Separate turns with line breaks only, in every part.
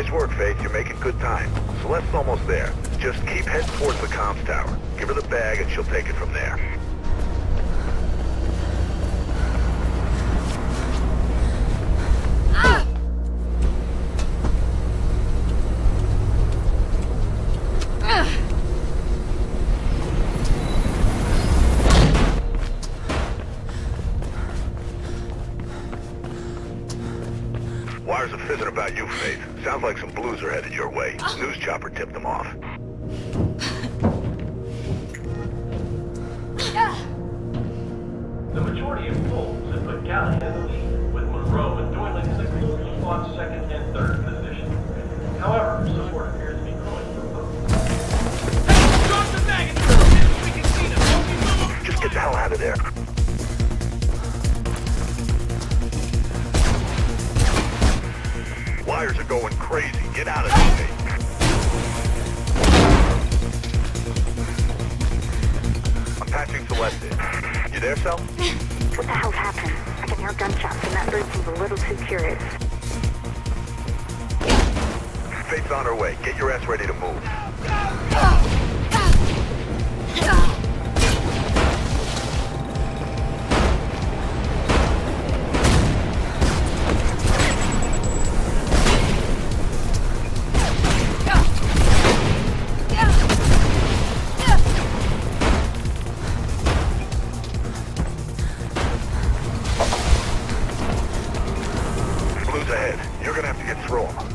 Nice work, Faith. You're making good time. Celeste's almost there. Just keep heading towards the comms tower. Give her the bag and she'll take it from there. Wires are fizzing about you, Faith. Sounds like some blues are headed your way. News chopper tipped them off.
The majority of polls have put Callahan in the lead, with Monroe and Doyle in the squad's second and third position. However, support appears to be growing for both. Drop the bag and we can see them.
Just get the hell out of there. Wires are going crazy. Get out of there, Faith. I'm patching Celeste in. You there, Cel?
What the hell's happening? I can hear gunshots and that bird seems a little too curious.
Faith's on her way. Get your ass ready to move. Blue's ahead. You're gonna have to get through them.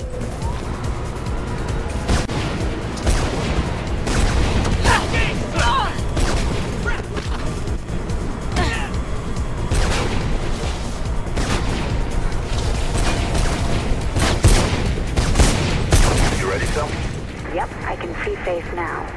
You ready, Cel?
Yep, I can see Faith now.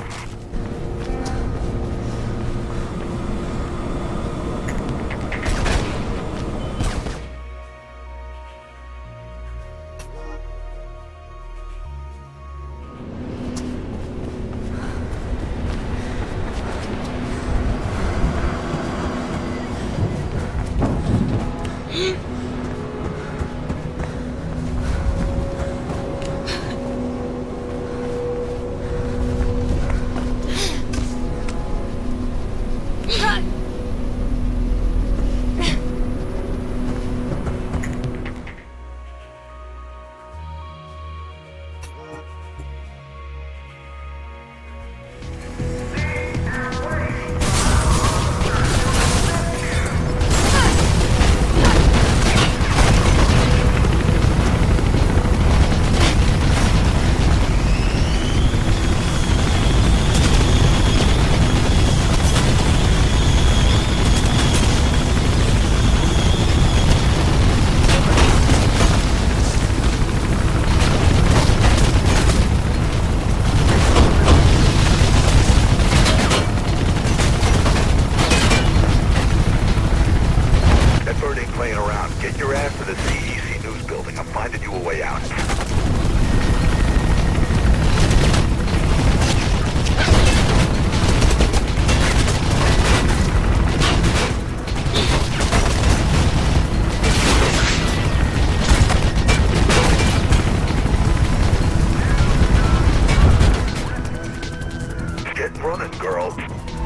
Playing around. Get your ass to the CEC News building. I'm finding you a way out. Get running, girl.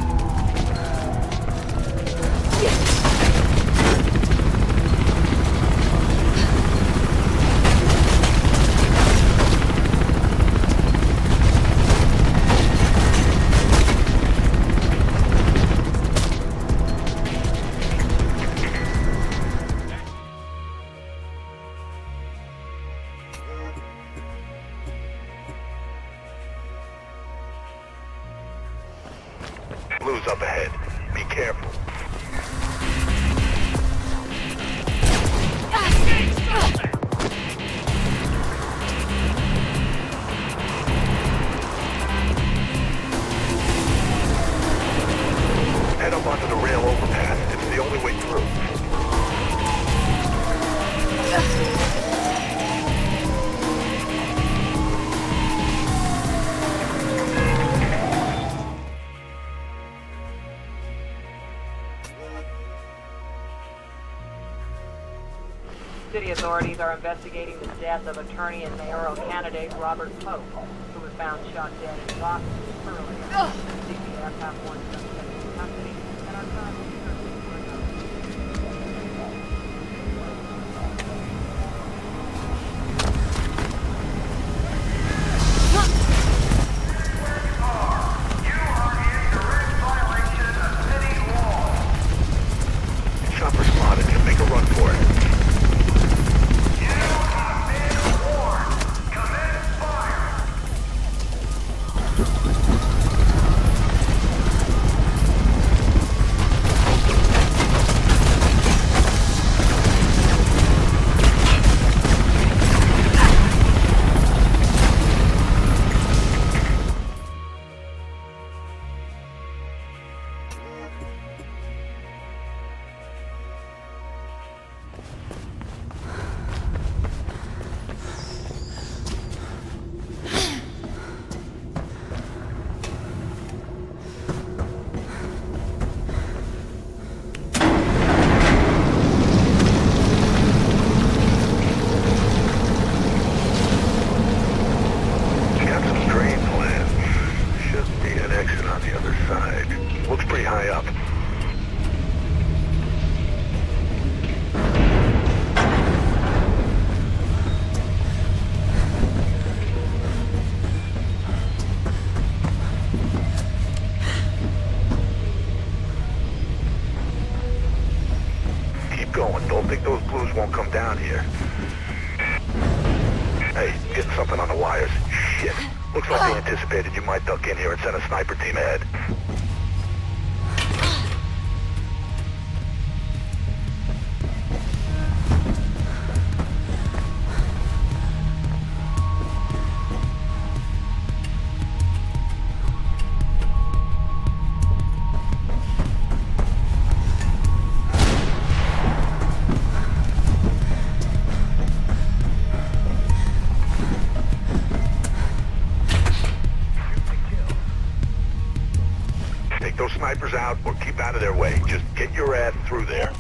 Blue's up ahead. Be careful. Head up onto the rail overpass. It's the only way through.
City Authority. Authorities are investigating the death of attorney and mayoral candidate Robert Pope, who was found shot dead in Boston earlier. CPF have one suspect in custody and are currently searching for another.
Chopper spotted. Make a run for it. Don't think those blues won't come down here. Hey, getting something on the wires. Shit. Looks like they anticipated you might duck in here and send a sniper team ahead. Those snipers out or keep out of their way. Just get your ass through there.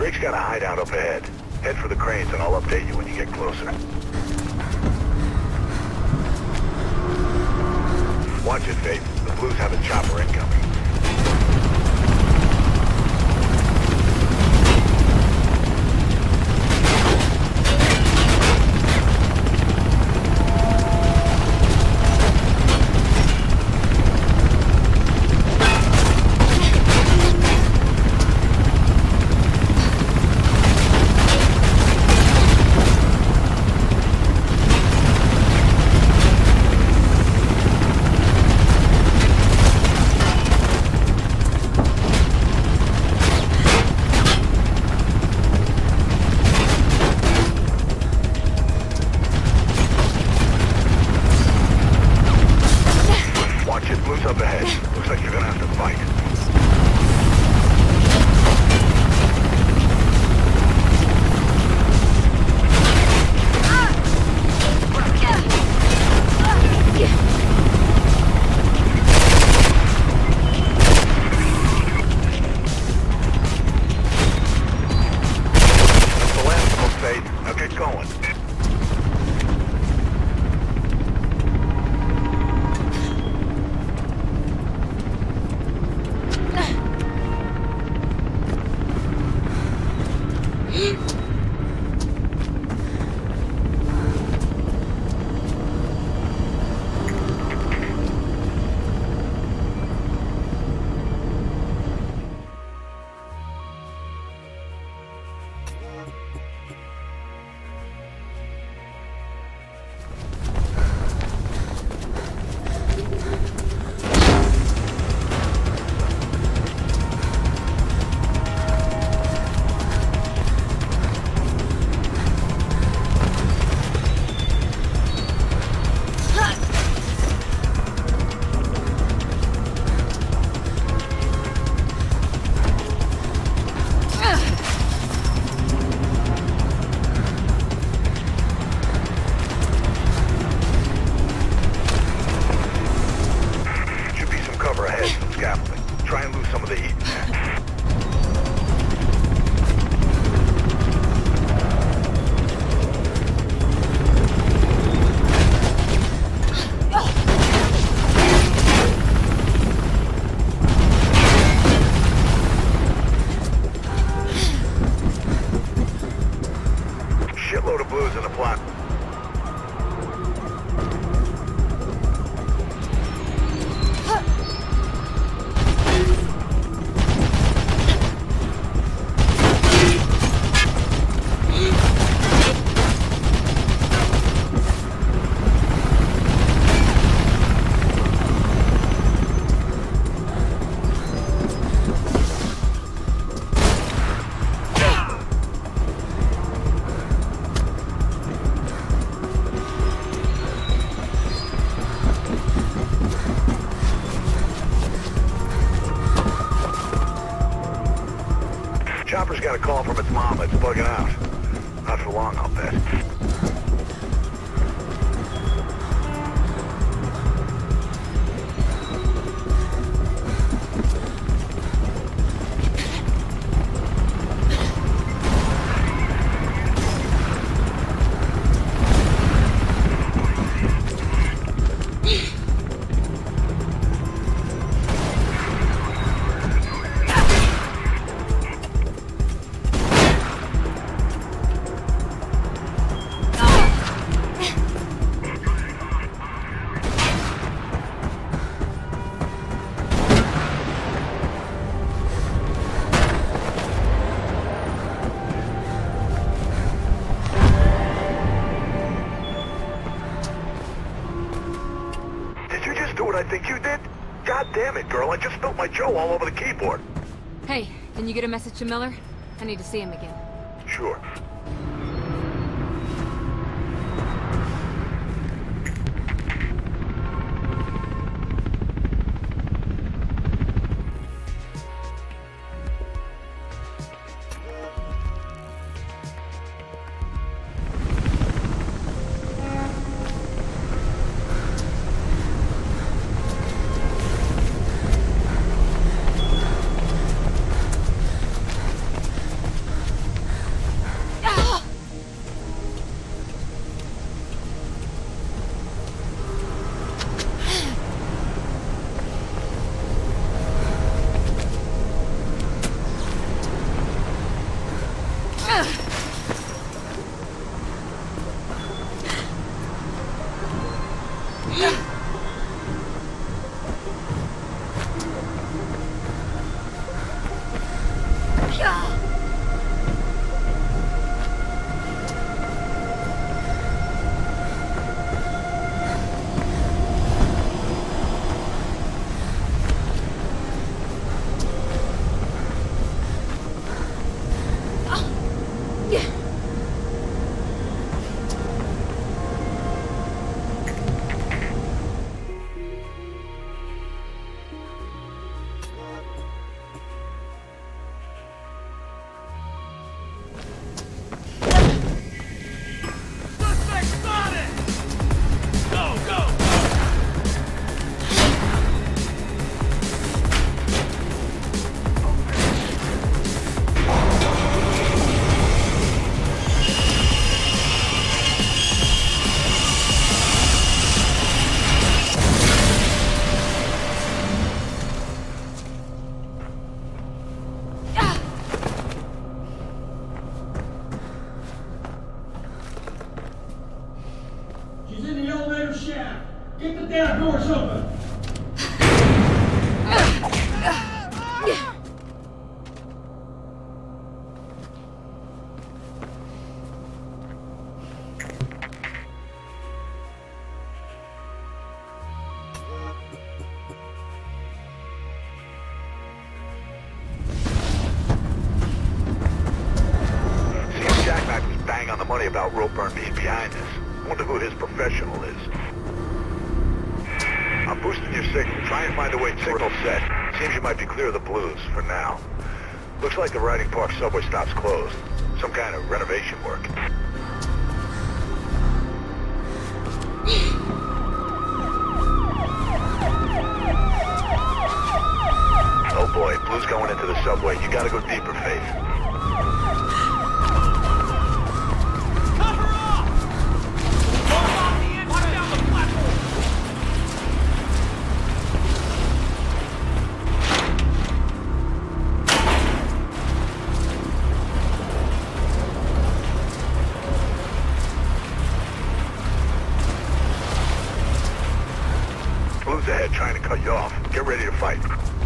Drake's got a hideout up ahead. Head for the cranes and I'll update you when you get closer. Watch it, Faith. The Blues have a chopper incoming. Chopper's got a call from its mom that's bugging out. Not for long, I'll bet. I think you did? God damn it, girl. I just spilled my Joe all over the keyboard.
Hey, can you get a message to Miller? I need to see him again.
Sure. out Ropeburn being behind this. Wonder who his professional is. I'm boosting your signal. Try and find a way to signal set. Seems you might be clear of the blues for now. Looks like the Riding Park subway stop's closed. Some kind of renovation work. Oh boy, Blue's going into the subway. You gotta go deeper, Faith. Blue's ahead trying to cut you off. Get ready to fight.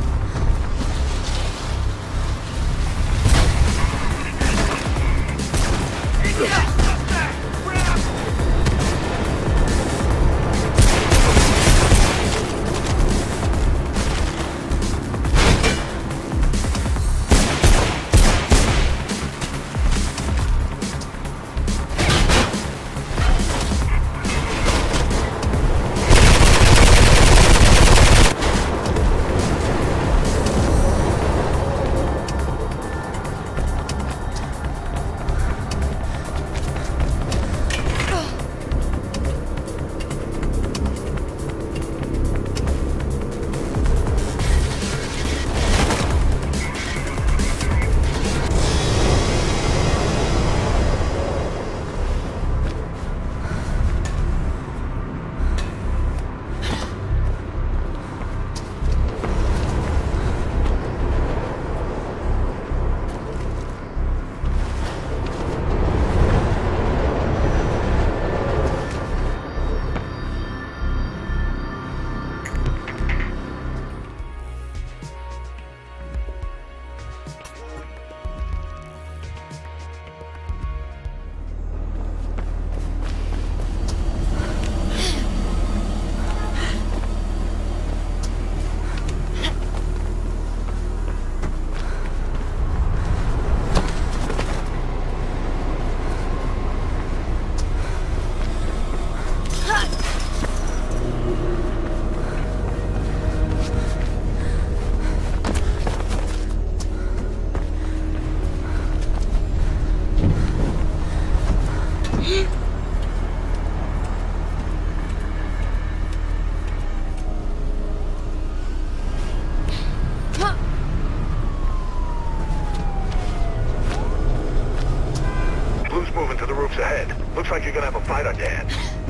Moving to the roofs ahead. Looks like you're gonna have a fight on your hands.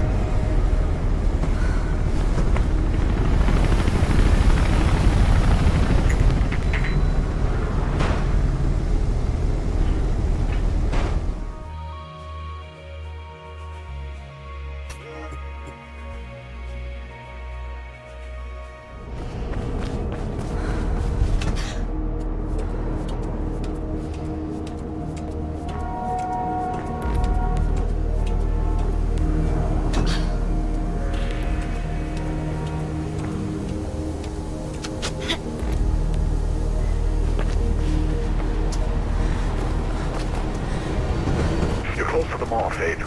Close to the mall, Faith.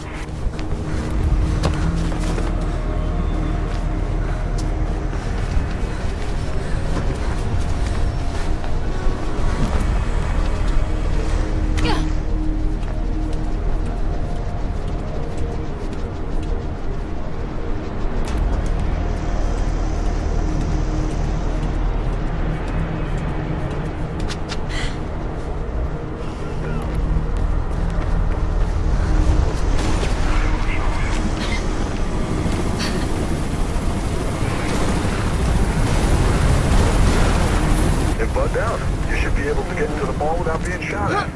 Bud down. You should be able to get into the mall without being shot at.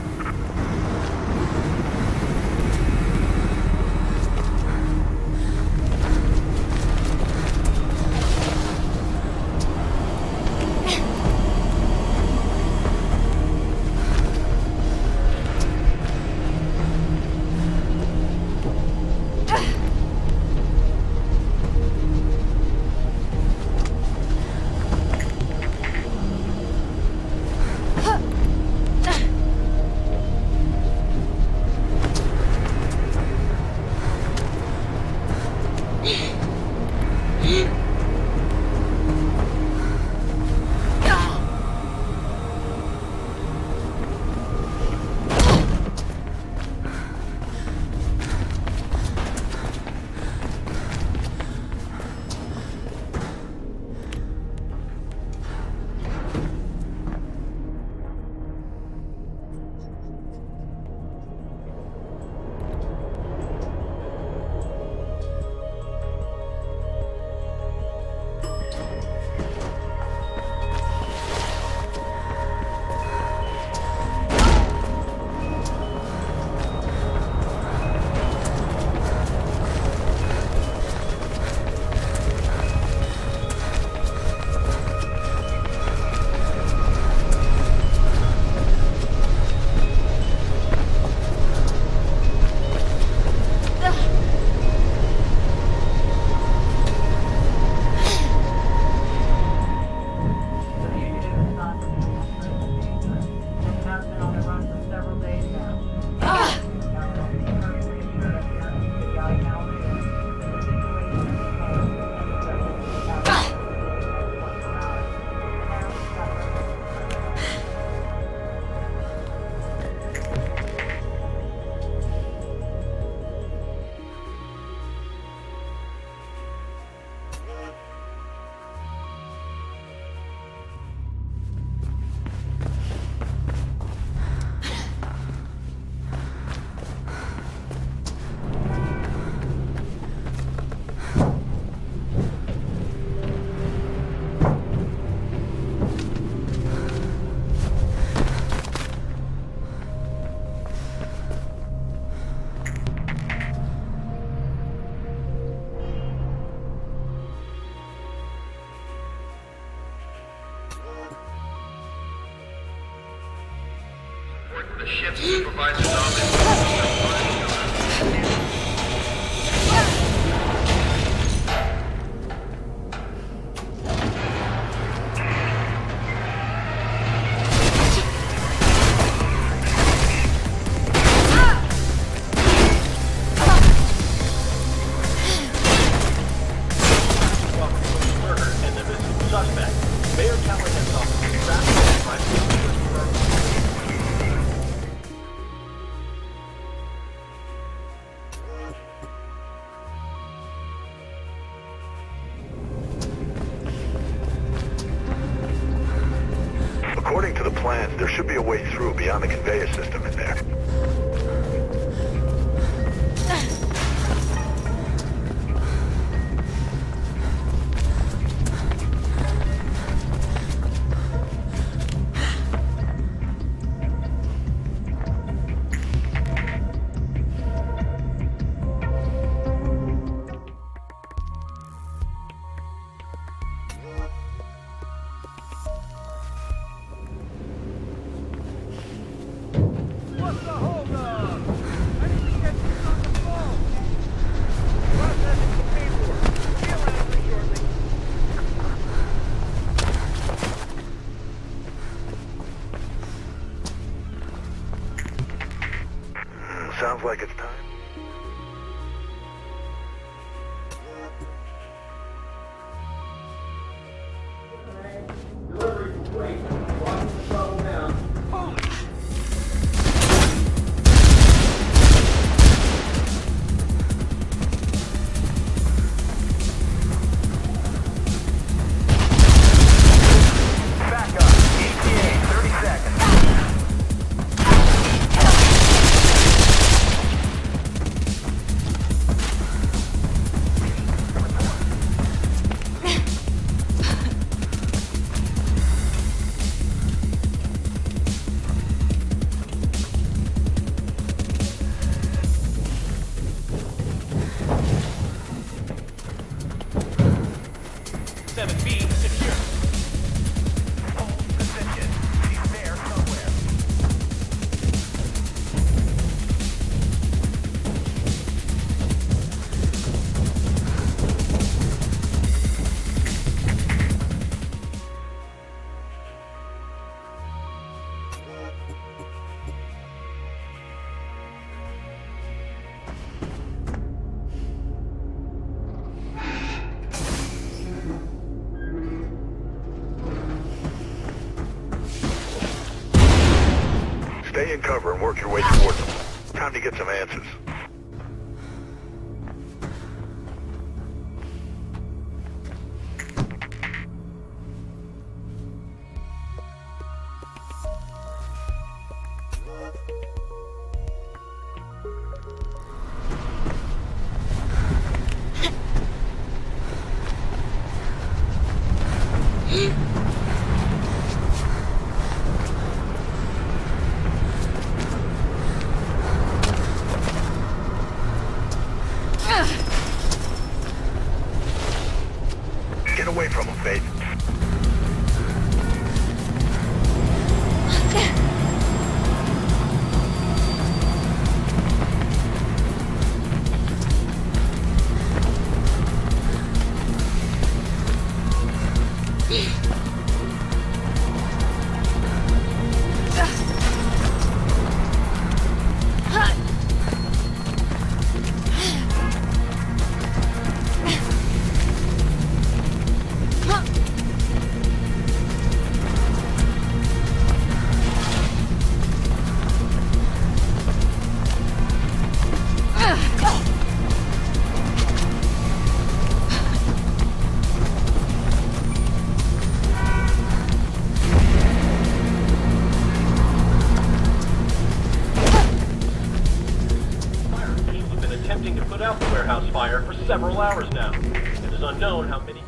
The ship's supervisor's office.
According to the plans, there should be a way through beyond the conveyor system in there. Sounds like it's time.
Delivery complete. Locking the shuttle down.
Back up. ETA, 30 seconds. Stay in cover and work your way towards them. Time to get some answers. Get away from him, Faith.
Attempting to put out the warehouse fire for several hours now. It is unknown how many...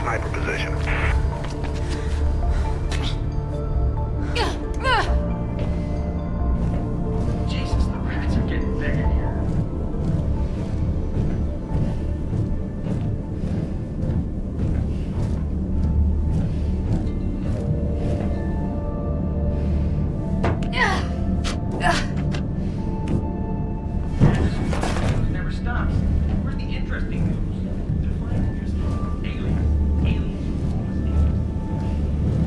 sniper position.
Jesus, the rats are getting big in here. It never stops. Where's the interesting news? Define interesting. Aliens. Aliens. Always aliens.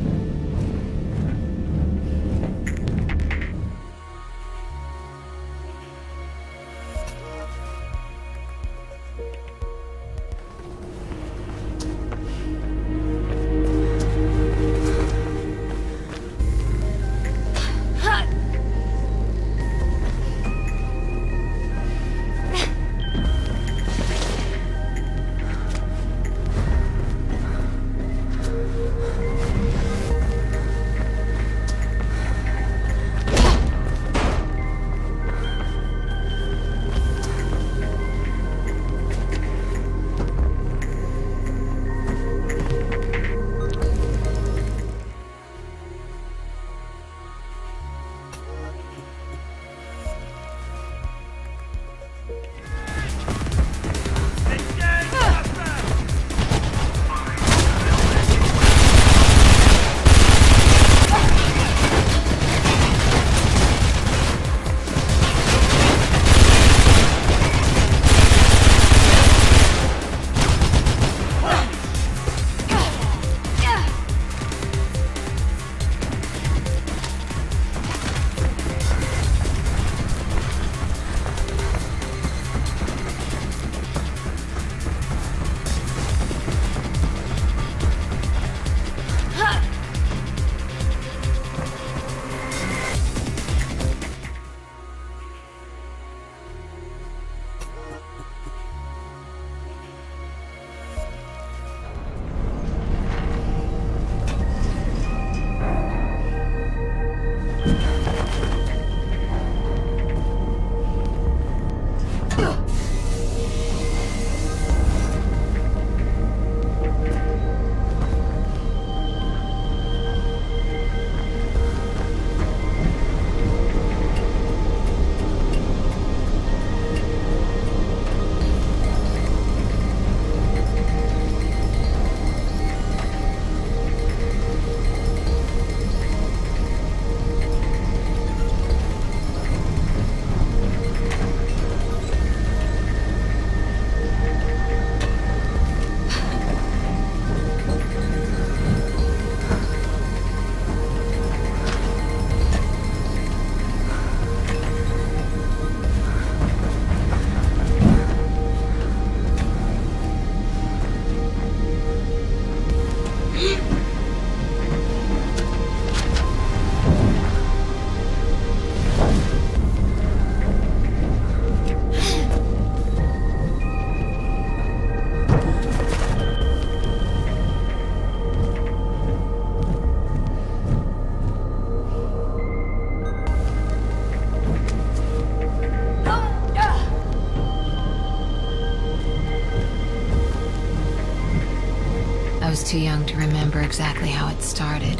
was too young to remember exactly how it started.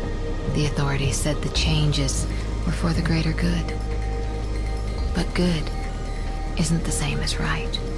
The authorities said the changes were for the greater good. But good isn't the same as right.